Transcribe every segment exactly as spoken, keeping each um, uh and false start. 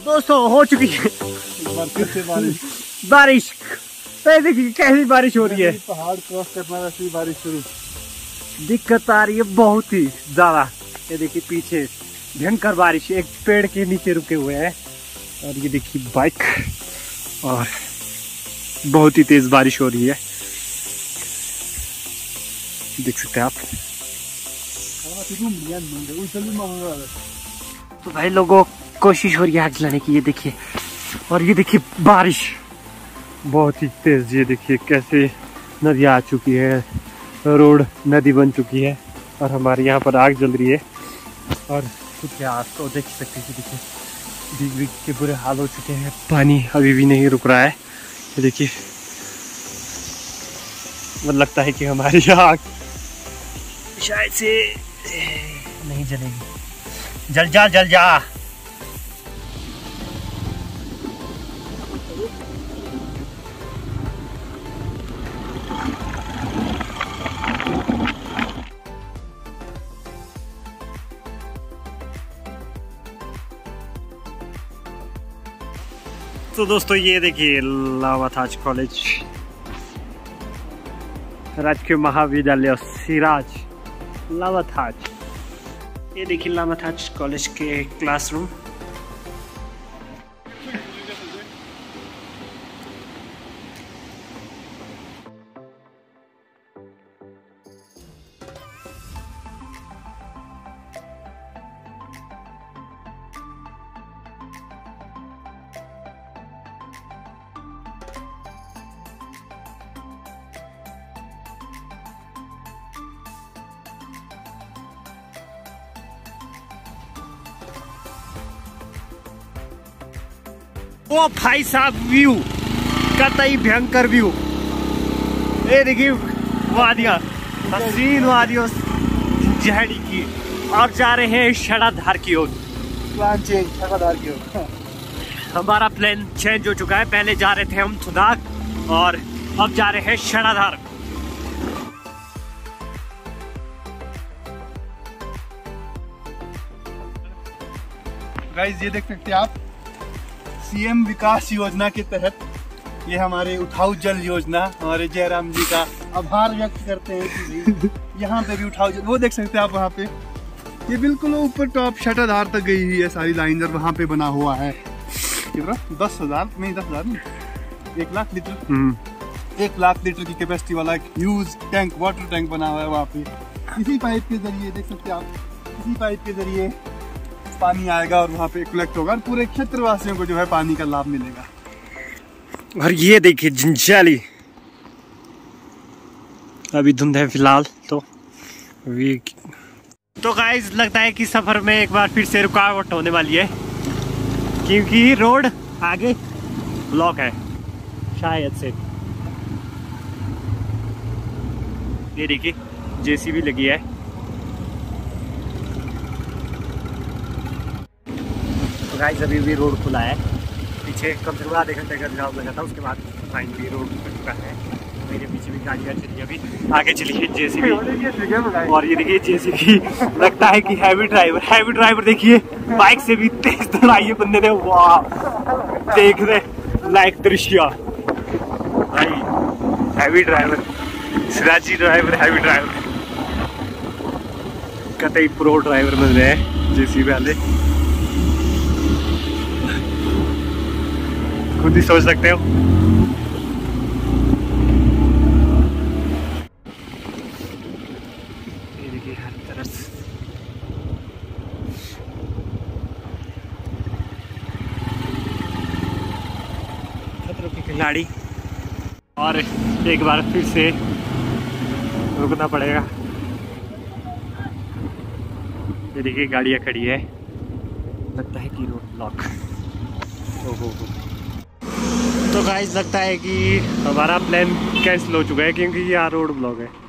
दोस्तों हो चुकी है फिर से बारिश बारिश। देखिए कैसी बारिश हो रही है, पहाड़ क्रॉस करना वैसी बारिश शुरू। दिक्कत आ रही है बहुत ही ज्यादा। ये देखिए पीछे भयंकर बारिश, एक पेड़ के नीचे रुके हुए हैं और ये देखिए बाइक, और बहुत ही तेज बारिश हो रही है, देख सकते हैं आप। तो भाई लोगों कोशिश हो रही है आग जलाने की, ये देखिए। और ये देखिए बारिश बहुत ही तेज, ये देखिए कैसे नदी आ चुकी है, रोड नदी बन चुकी है और हमारे यहाँ पर आग जल रही है। और कुछ आज तो देख सकते हैं, देखिए भीग भीग के बुरे हाल हो चुके हैं, पानी अभी भी नहीं रुक रहा है। ये देखिए मतलब लगता है कि हमारी आग शायद से नहीं जलेगी। जल जा जल जा। तो दोस्तों ये देखिए लावाथाज कॉलेज, राजकीय महाविद्यालय सिराज लावाथाज। ये देखिए लावाथाज कॉलेज के क्लासरूम। ओ भाई साहब व्यू, कतई भयंकर व्यू। ये देखिए वादियां, हसीन वादियों जहड़ी की, और जा रहे हैं शराधार की ओर। प्लान चेंज, शराधार की ओर। हमारा प्लान चेंज हो चुका है, पहले जा रहे थे हम थुनाग और अब जा रहे हैं शराधार। गाइस ये देख सकते हैं आप, सीएम विकास योजना के तहत ये हमारे उठाऊ जल योजना, हमारे जयराम जी का आभार व्यक्त करते हैं कि यहाँ पे भी उठाऊ जल, वो देख सकते हैं आप वहाँ पे, ये बिल्कुल ऊपर टॉप शटाधार तक गई हुई है सारी लाइन, और वहाँ पे बना हुआ है दस हजार नहीं दस हजार नहीं एक लाख लीटर एक लाख लीटर की कैपेसिटी वाला एक ह्यूज टैंक, वाटर टैंक बना हुआ है वहाँ पे। इसी पाइप के जरिए देख सकते हैं आप, इसी पाइप के जरिए पानी आएगा और वहाँ पे कलेक्ट होगा और पूरे क्षेत्रवासियों को जो है पानी का लाभ मिलेगा। और ये देखिए जंजाली, अभी धुंध है फिलहाल तो अभी। तो गाइस लगता है कि सफर में एक बार फिर से रुकावट होने वाली है, क्योंकि रोड आगे ब्लॉक है शायद से। ये देखिए जेसीबी लगी है। गाइस अभी भी रोड खुला है, पीछे कम से कम आधे घंटे का जाम लगा था, उसके बाद फाइनली रोड खुल चुका है। मेरे पीछे भी गाड़ियाँ चली, अभी आगे चली है जेसीबी। और ये देखिए जेसीबी लगता है कि हैवी ड्राइवर, हैवी ड्राइवर देखिए बाइक से भी तेज दौड़ाई है बंदे ने। वाह देख रहे लाइक दृश्य भाई, हैवी ड्राइवर, सिराजी ड्राइवर, हैवी ड्राइवर, कतई प्रो ड्राइवर बन रहे हैं जेसीबी वाले, खुद ही सोच सकते हो। ये देखिए हर तरफ खतरों के खिलाड़ी, और एक बार फिर से रुकना पड़ेगा। ये देखिए गाड़ियाँ खड़ी है, लगता है कि रोड ब्लॉक। ओहो तो गाइस लगता है कि हमारा प्लान कैंसिल हो चुका है, क्योंकि यहाँ रोड ब्लॉक है,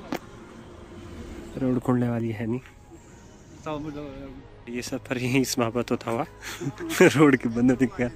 रोड खुलने वाली है नहीं। ये सफर यहीं समाप्त होता हुआ रोड की बंद दिखा।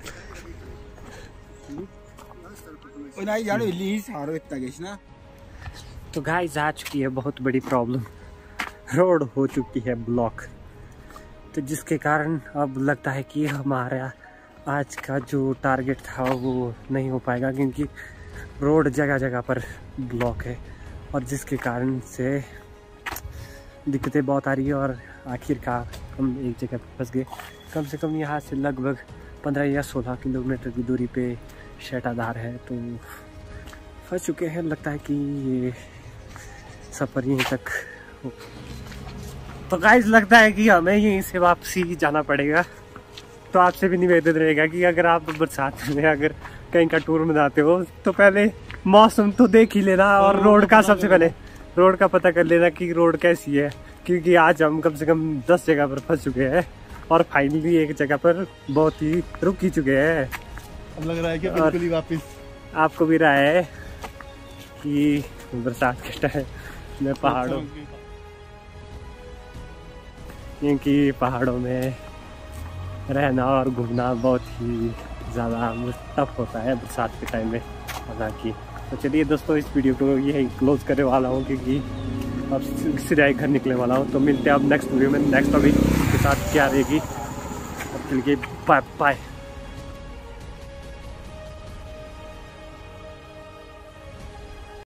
तो गाइस आ चुकी है बहुत बड़ी प्रॉब्लम, रोड हो चुकी है ब्लॉक, तो जिसके कारण अब लगता है कि हमारा आज का जो टारगेट था वो नहीं हो पाएगा क्योंकि रोड जगह जगह पर ब्लॉक है और जिसके कारण से दिक्कतें बहुत आ रही है और आखिरकार हम एक जगह पर फंस गए। कम से कम यहाँ से लगभग पंद्रह या सोलह किलोमीटर की दूरी पे शेटाधार है, तो फंस चुके हैं। लगता है कि ये सफ़र यहीं तक हो। तो गाइस लगता है कि हमें यहीं से वापसी जाना पड़ेगा। तो आपसे भी निवेदन रहेगा कि अगर आप बरसात में अगर कहीं का टूर में जाते हो तो पहले मौसम तो देख ही लेना और रोड का सबसे पहले रोड का पता कर लेना कि रोड कैसी है, क्योंकि आज हम कम से कम दस जगह पर फंस चुके हैं और फाइनली एक जगह पर बहुत ही रुक ही चुके हैं। अब लग रहा है कि बिल्कुल ही वापस आपको भी रहा है कि बरसात के टाइम में पहाड़ों क्योंकि पहाड़ों में रहना और घूमना बहुत ही ज़्यादा टफ होता है बरसात के टाइम में हालांकि। तो चलिए दोस्तों, इस वीडियो को यही क्लोज करने वाला हूँ क्योंकि अब सीधा घर निकलने वाला हूँ। तो मिलते हैं अब नेक्स्ट वीडियो में नेक्स्ट टॉपिक के साथ क्या रहेगी। अब के लिए बाय बाय।